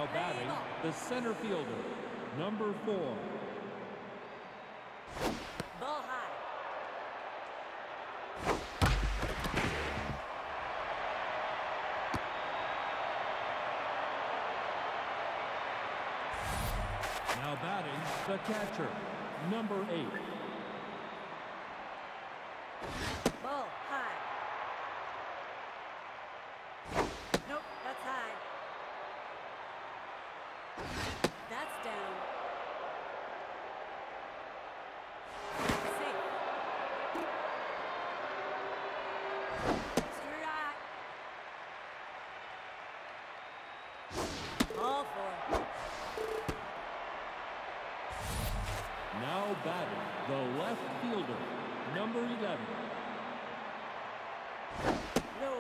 batting, the center fielder, number 4. Ball high. Now batting, the catcher, number 8. Ball high. Nope, that's high. That's down. Safe. Strike. Ball 4. Now batting, the left fielder, number 11. No.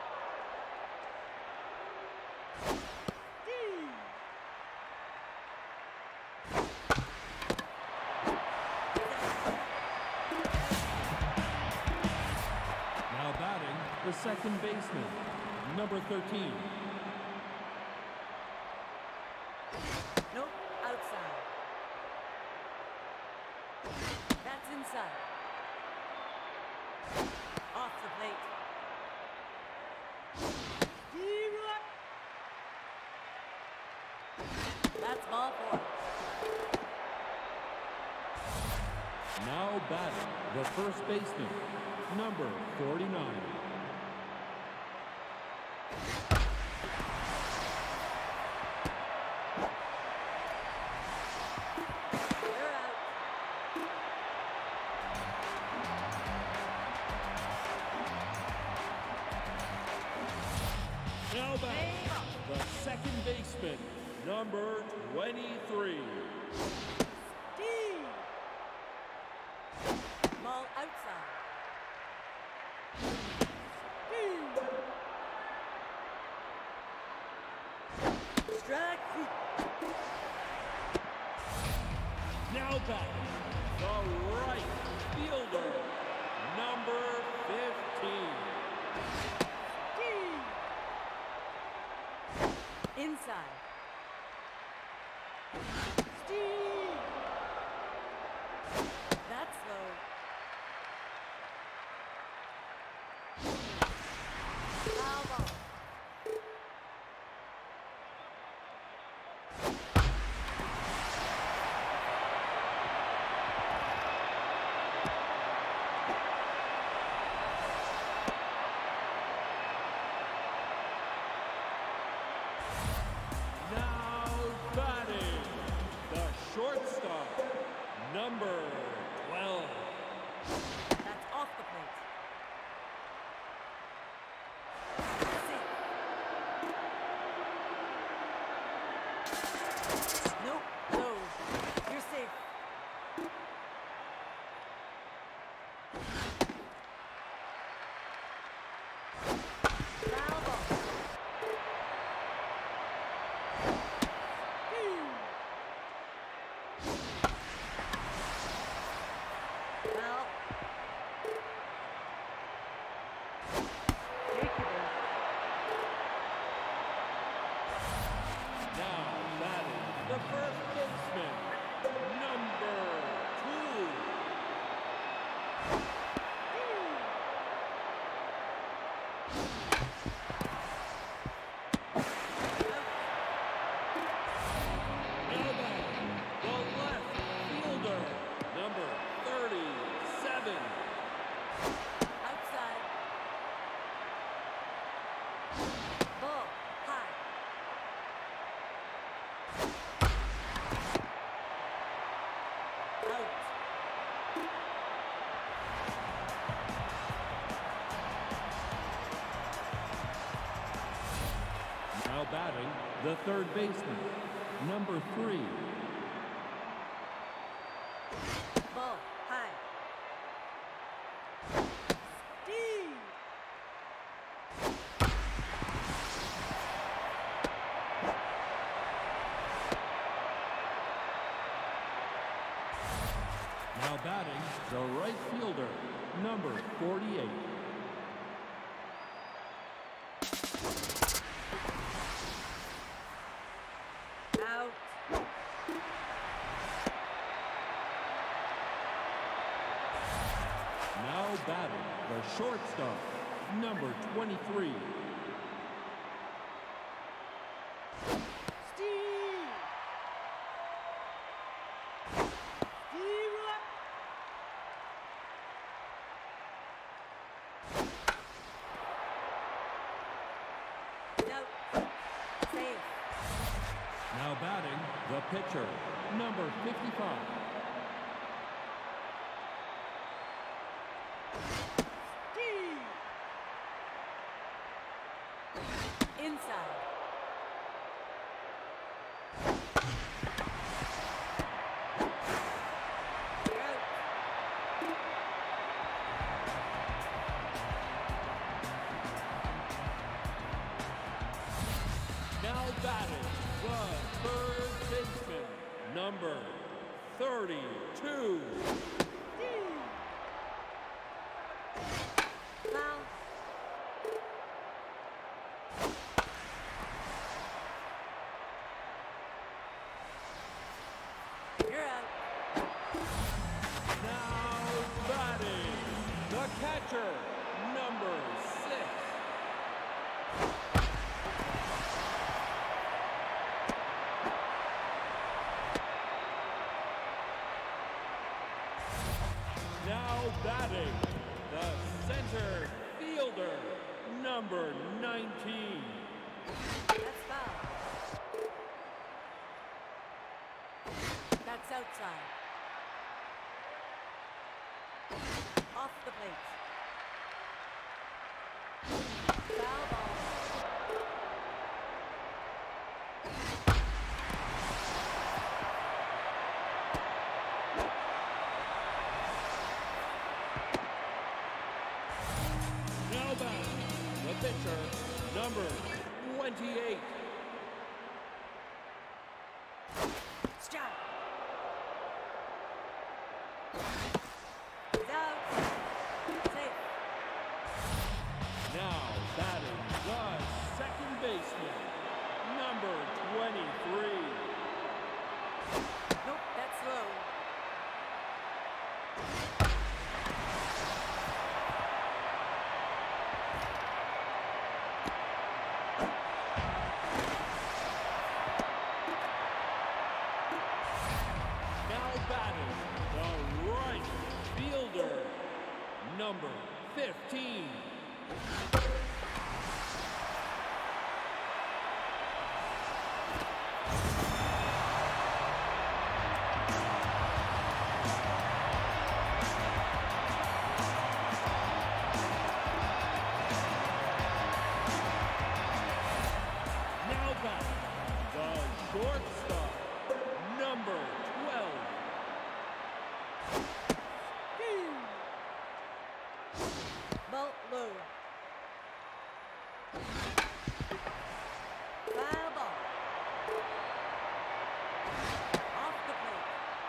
Now batting, the second baseman, number 13. Nope, outside. That's inside. Off the plate. That's ball 4. Now batting, the first baseman, number 49. You're out. Now batting, the second baseman, number 23. Ball outside. Strike. Now batting, the right fielder, number 15. Inside. That's low. Foul ball. Now batting, the shortstop, number 12. That's off the plate. Safe. Nope, no. You're safe. Foul ball. Foul. Now batting, the first baseman, number 2. Now batting, the left fielder, number 37. Outside. Ball high. Out. Now batting, the third baseman, number 3. Ball high. Now batting, the right fielder, number 48. the shortstop, number 23. Steve! No. Safe. Now batting, the pitcher, number 55. Inside. You're out. Now batting, the third baseman, number 32. Foul. You're out. Now batting, the catcher, number 6. Now batting, the center fielder, number 19. That's foul. That's outside. Off the plate. Foul ball. Now batting, the pitcher, number 28. Strike. He's out. Safe. Now batting, the second baseman, number 23. Nope, that's low. Now batting, the right fielder, number 15. Now batting, the shortstop, number 12. Ball low. Foul ball. Off the plate.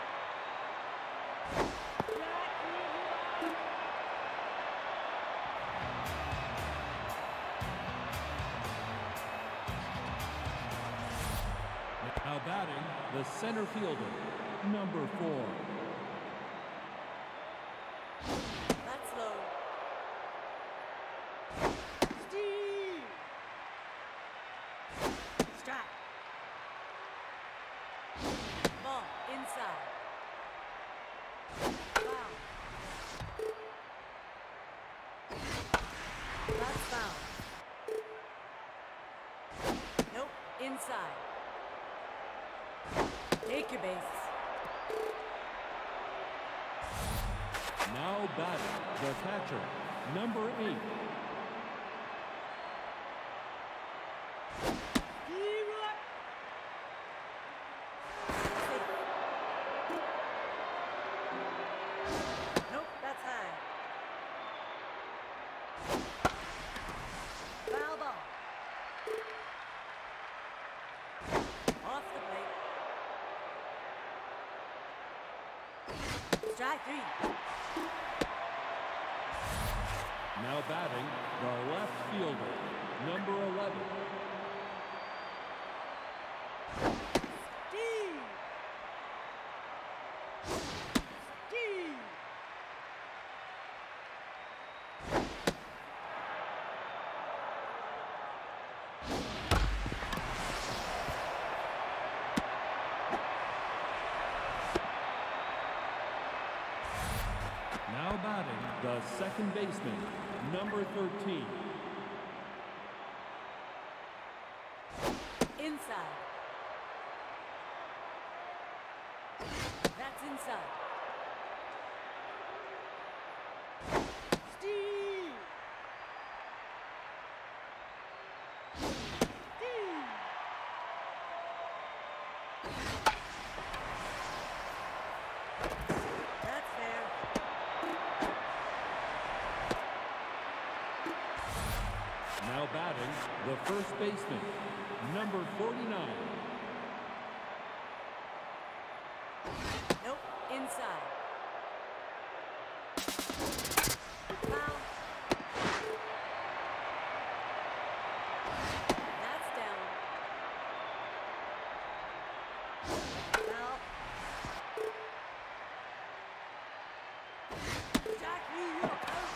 Now batting, the center fielder, number 4. That's low. Steve! Strike. Ball inside. Foul. That's foul. Nope, inside. Take your bases. Now batting, the catcher, number 8. Nope, that's high. Foul ball. Off the plate. Strike 3. Now batting, the left fielder, number 11. Steve! Steve! the second baseman, number 13. Inside. That's inside. Steve! Steve! That's fair. Now batting, the first baseman, number 49. Nope, inside. Foul. That's down. Foul. Jack New York out.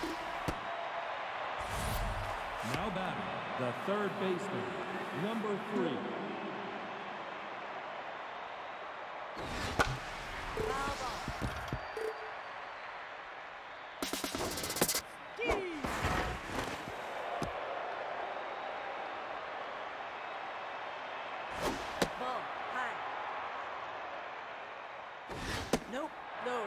Now batting, the third baseman, number 3. Foul ball. Steve! Ball, high. Nope, low.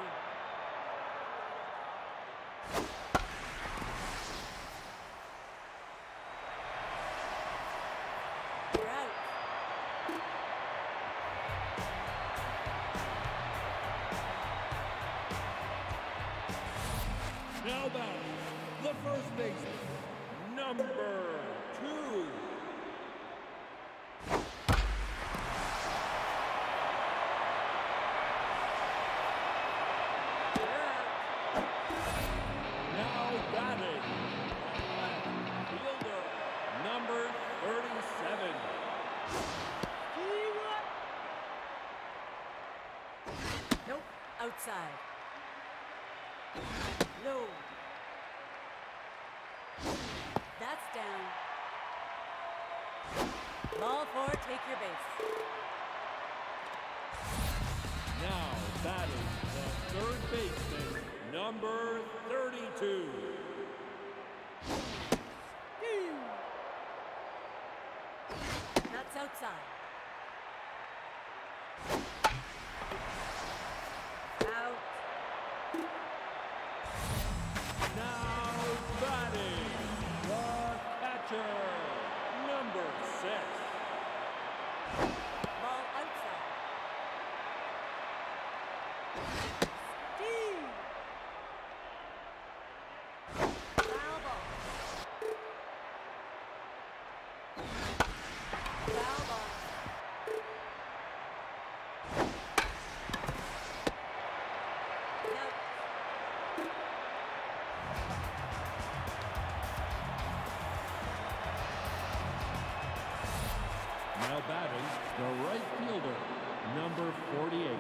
You're out. Now batting, the first baseman, number 2. You're out. Now batting, left fielder, number 37. Nope, outside. Low. That's down. Ball 4, take your base. Now batting, the third baseman, number 32. That's outside. Out. Now batting, the catcher, number 6. Ball outside. Steve! Foul ball. Foul ball. Nope. Now batting, the right fielder, number 48.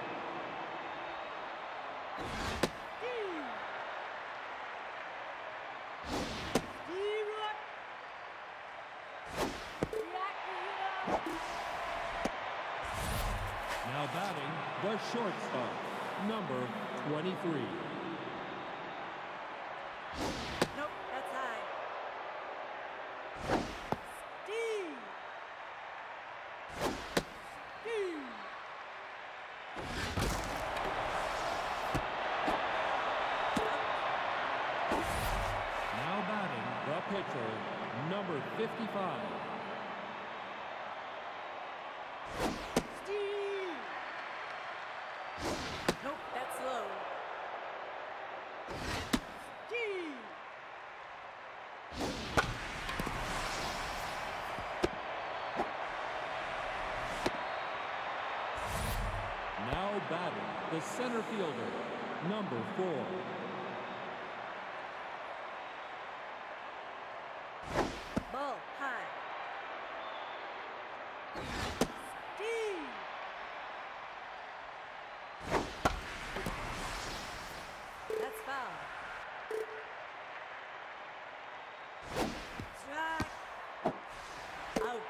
Now batting, the shortstop, number 23. Nope, that's high. Steve! Steve! Now batting, the pitcher, number 55. Steve! Nope, that's low. Steve! Now batting, the center fielder, number 4. Ball high. Steve! That's foul. Strike. Out.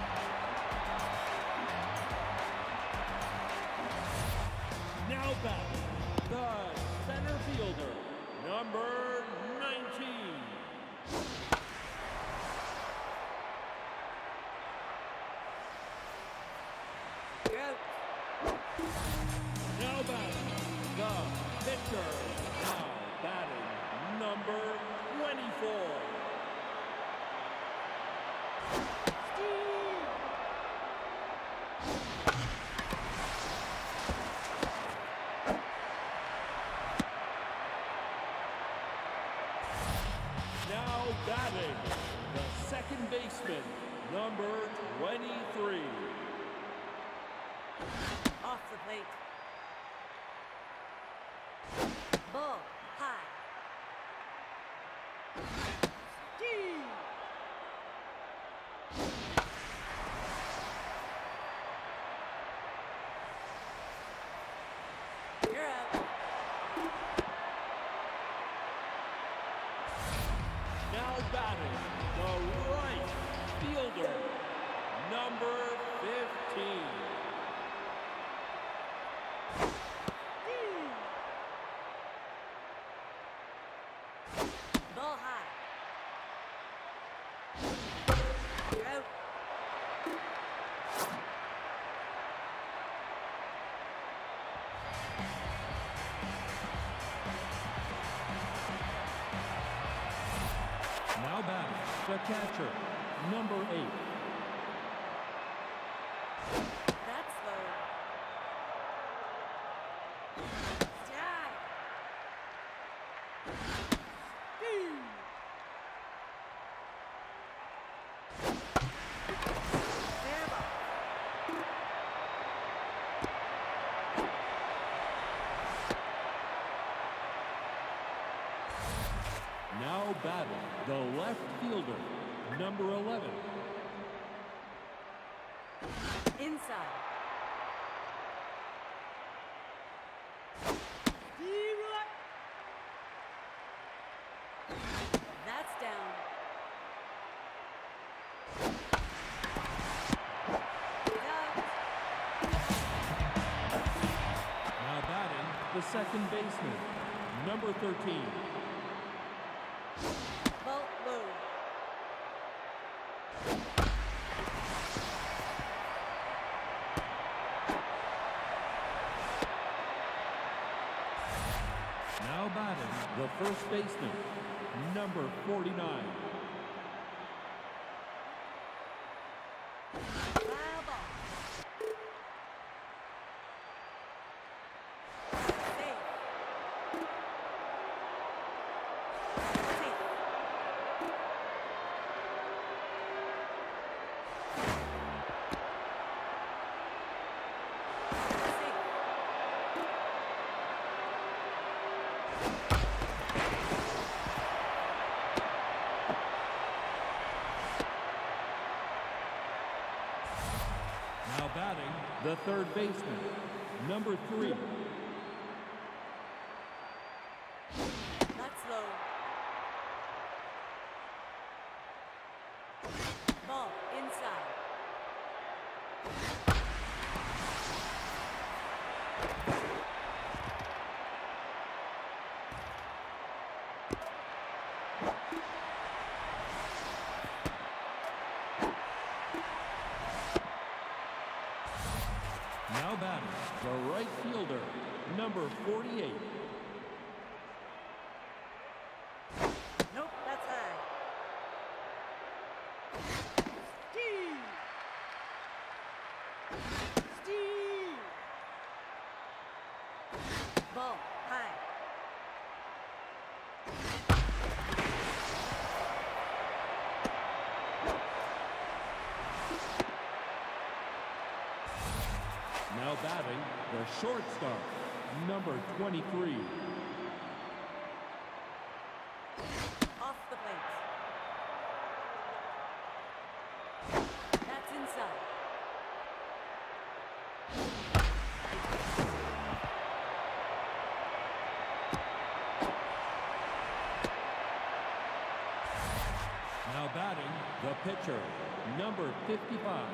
Now batting, number 19. You're out. Now batting, the pitcher. Now batting, number 24. Steve. Now batting, the second baseman, number 23. Off the plate. Ball high. Steve. You're out. Now batting, the right fielder, number 15. Steve. Ball high. You're out. Now batting, the catcher, number 8. That's low. Dive. Steve. Fair ball. Now batting, the left fielder, number 11. Inside. Steve. That's down. Out. Now batting, the second baseman, number 13. Ball low. Now batting, the first baseman, number 49. Foul ball. Safe. Safe. Safe. Now batting, the third baseman, number 3. That's low. Ball inside. Now batting, the right fielder, number 48. Nope, that's high. Steve. Steve. Ball high. Now batting, the shortstop, number 23. Off the plate. That's inside. Now batting, the pitcher, number 55.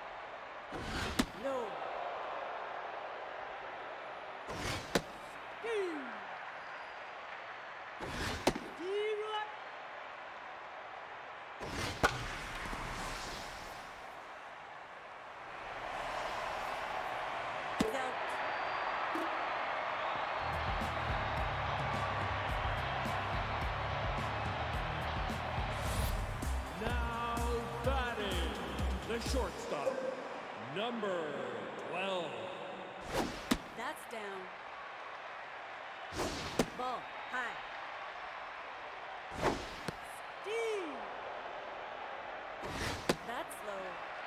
No. Steve. Is out. Now batting, the shortstop, number 12. That's down. Ball high. Steve. That's low.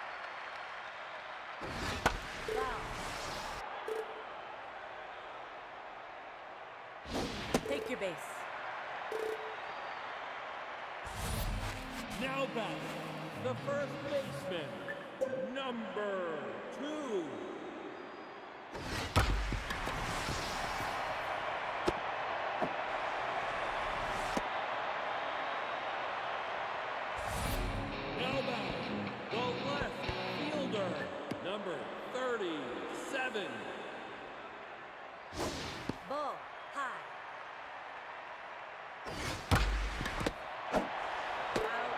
Foul. Take your base. Now batting, the first baseman, number 2. Now batting, the left fielder, number 37. Ball high. Out.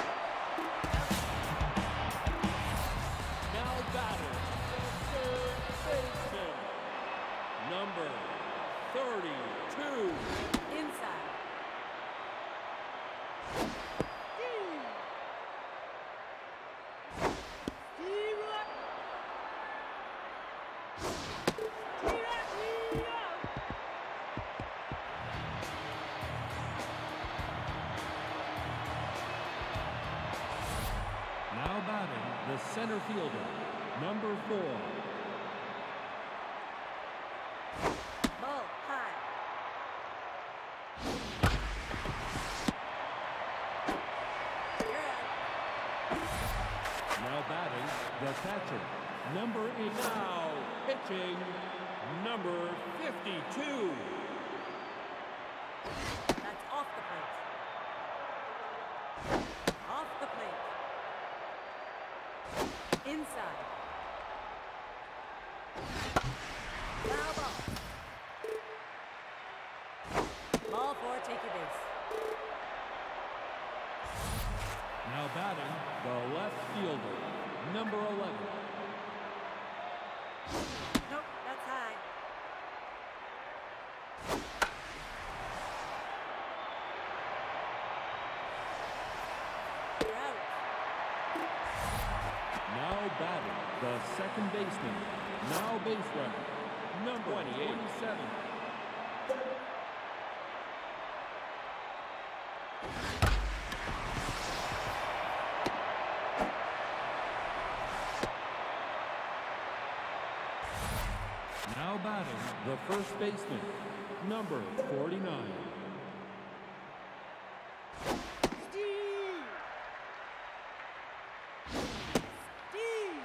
Now batting, the third baseman, number 32. Inside. Steve. Steve up. Steve up. Steve up. Now batting, the center fielder, number 4. Ball high. You're out. Now batting, the catcher, number 8. Now pitching, number 52. That's off the plate. Off the plate. Inside. Foul ball. Ball 4, take your base. Now batting, the left fielder, number 11. Nope, that's high. You're out. Now batting, the second baseman, now base runner, number 27. Now batting, the first baseman, number 49. Steve. Steve.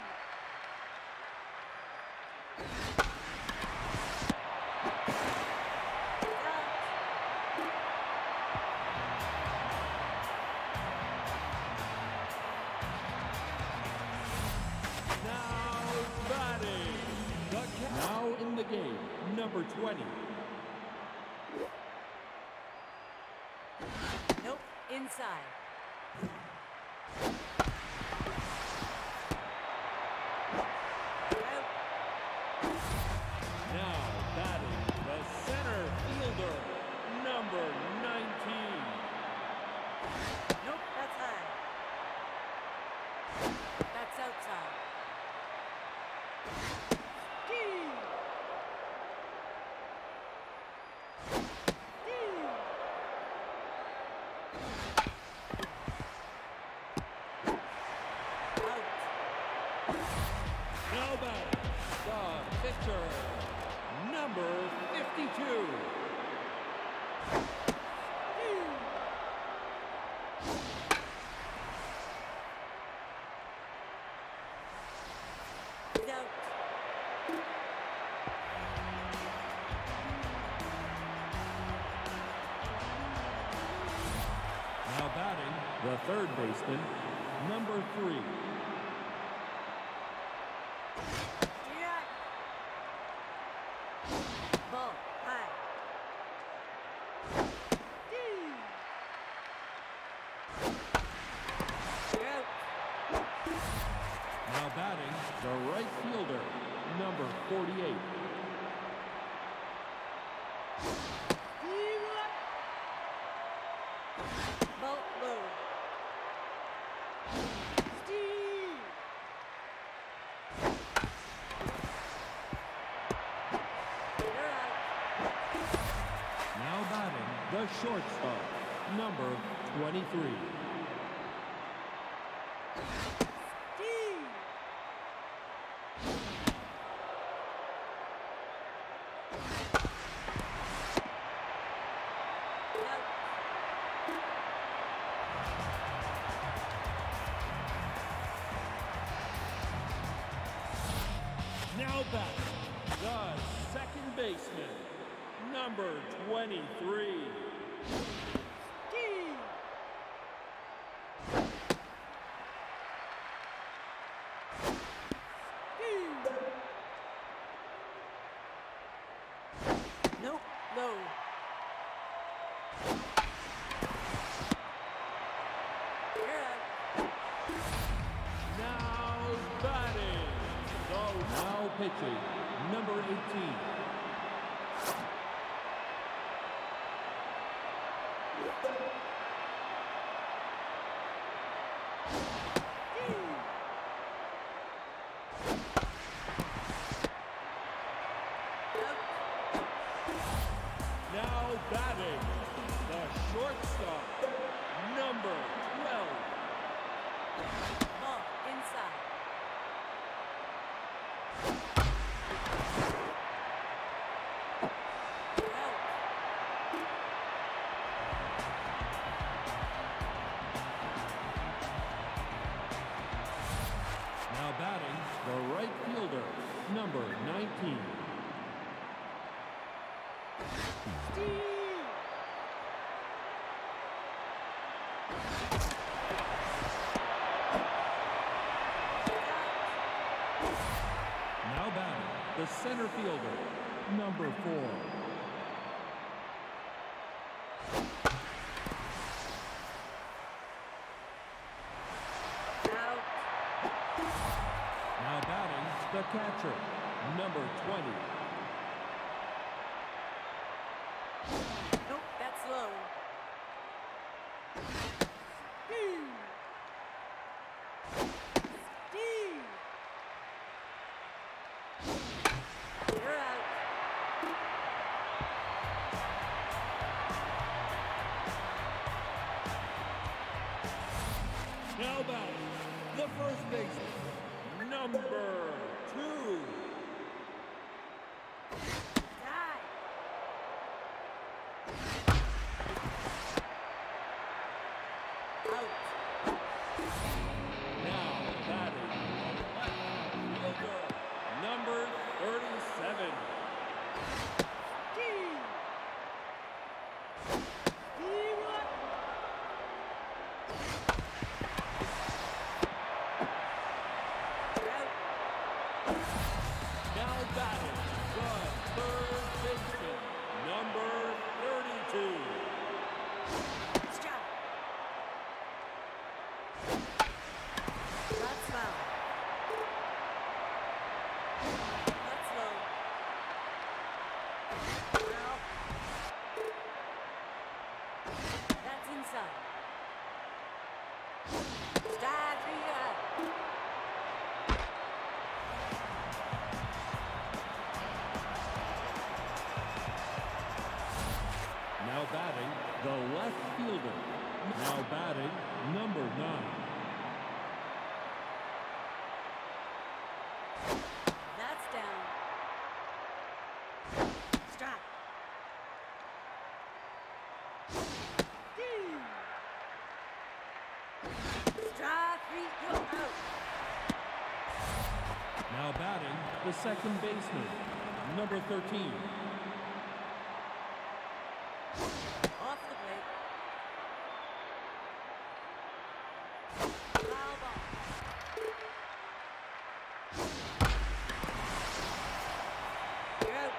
Now batting, now in the game, number 20. Nope, inside. You're out. Now batting, the center fielder, number 19. Nope, that's high. That's outside. Steve. Steve. Out. Now batting, the pitcher, number 52. He's out. Now batting, the third baseman, number 3. Strike. Ball high. Steve. batting, the right fielder, number 48. Boat low. Steve. You're out. Now batting, the shortstop, number 23. Steve. Out. Now batting, the second baseman, number 23. Steve. Steve. Nope. Low. You're out. Now batting, now pitching, number 18. Now batting, the shortstop, number 12. Ball inside. Out. Now batting, the right fielder, number 19. Steve. Now batting, the center fielder, number 4. Out. Now batting, the catcher, number 20. Nope, that's low. Steve. Steve. You're out. Now batting, the first baseman, number 2. Die. Out. Now batting, fielder, number 37. Steve. Steve. Out. Now batting, the third baseman, number 32. Strike. That's foul. That's low. Well. That's inside. Strike 3 out. Now batting, the left fielder. Now batting, number 9. That's down. Strike. Steve. Strike 3, you're out. Now batting, the second baseman, number 13. Off the plate. Foul ball. You're out.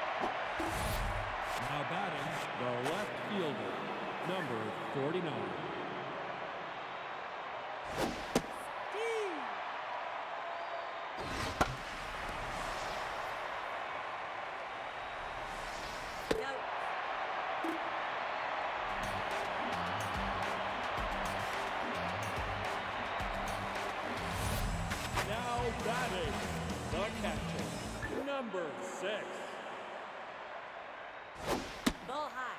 Now batting, the left fielder, number 49. Steve. catcher, number 6. Ball high.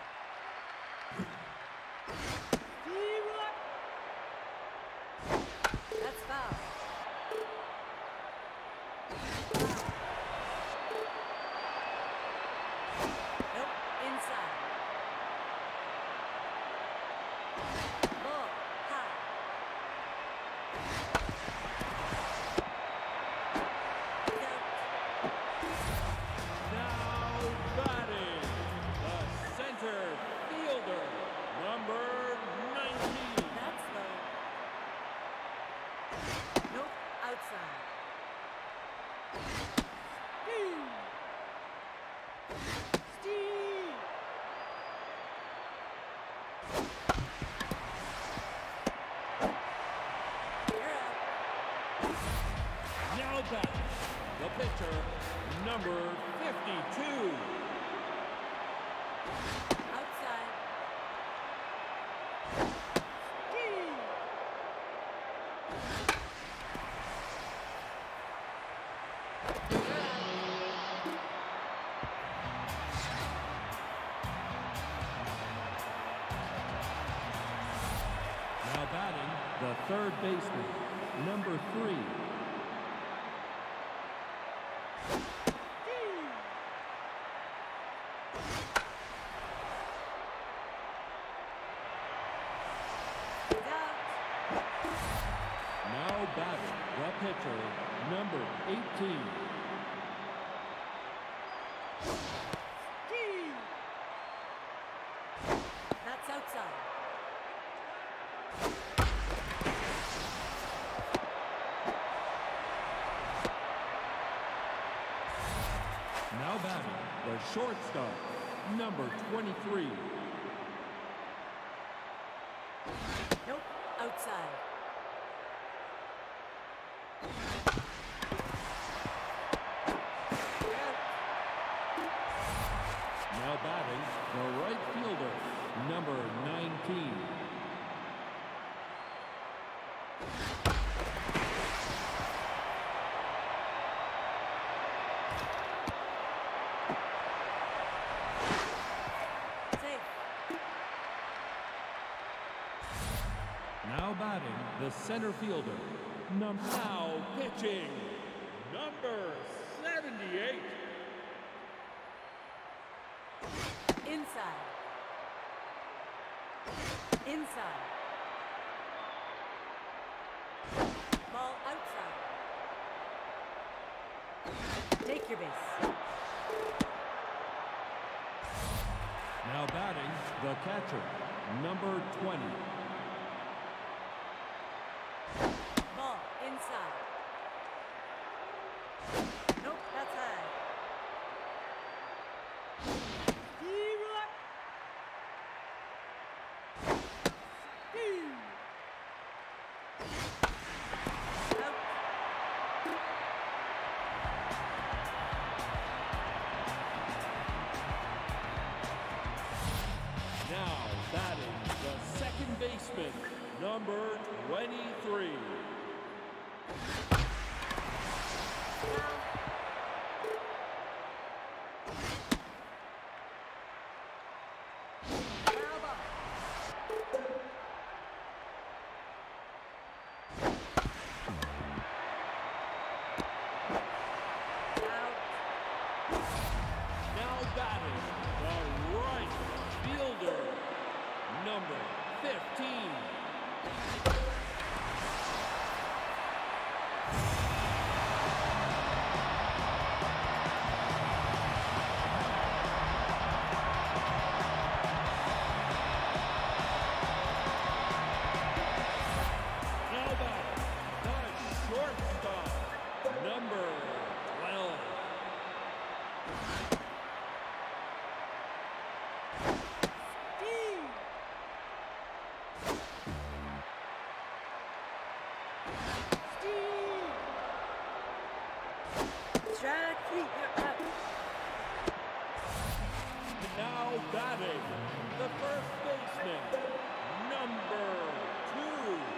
That's foul. Nope, inside. Ball high. Now batting, the center fielder, number 19. That's low. Nope, outside. Steve! You're up. Now batting, the pitcher, number 52. Outside. You're up. Now batting, the third baseman, number 3. He's out. Now batting, the pitcher, number 18. That's outside. Now batting, the shortstop, number 23. Nope, outside. You're out. Now batting, the right fielder, number 19. Safe. Now batting, the center fielder, now pitching, number 78. Inside. Inside. Ball outside. Take your base. Now batting, the catcher, number 20. Ball inside. Nope, that's high. Out. Now batting, the second baseman, number 23. Foul ball. Out. Now batting, the right fielder, number 15. Now batting, the shortstop, number 12. Steve. Steve. Strike 3, you're out. Now batting, the first baseman, number 2.